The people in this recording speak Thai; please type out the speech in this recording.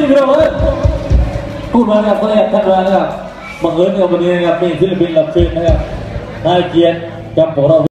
พี่น้องเลยพูดมาครับก็แรกท่านว่านะครับบังเอิญในวันนี้นะครับมีศิลปินรับเชิญนะครับนายเกียรติกับพวกเรา